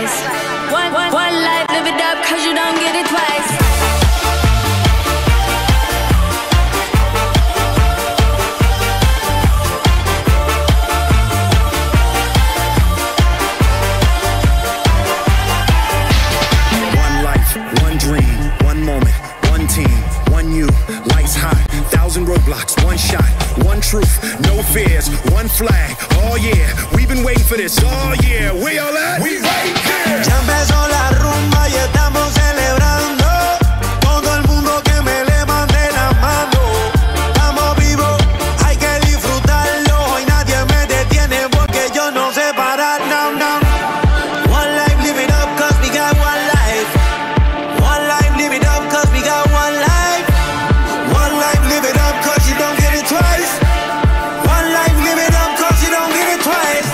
twice. One life, live it up, cause you don't get it twice. One life, one dream, one moment, one team, one you, lights high, 1,000 roadblocks, one shot, one truth, no fears, one flag. Oh yeah, we've been waiting for this. Oh yeah, we all at? We right here. Ya empezó la rumba y estamos celebrando. Todo el mundo que me levante la mano. Estamos vivos, hay que disfrutarlo. Y nadie me detiene porque yo no sé parar. No, no. One life, live it up, cause we got one life. One life, live it up, cause we got one life. One life, live it up, cause you don't get it twice. One life, live it up, cause you don't get it twice.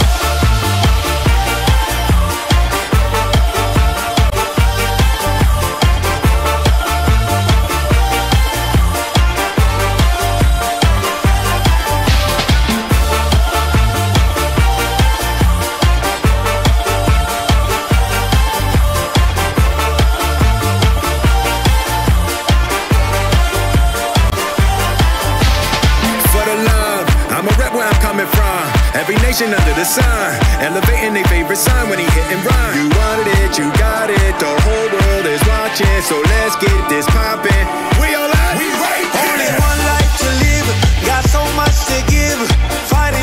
For the love, I'm a rep where I'm coming from. Every nation under the sun, elevating their favorite sign when he hit and run. You wanted it, you got it, the whole world is watching, so let's get this poppin'. We all at? We right here. Only one life to live, got so much to give. Fighting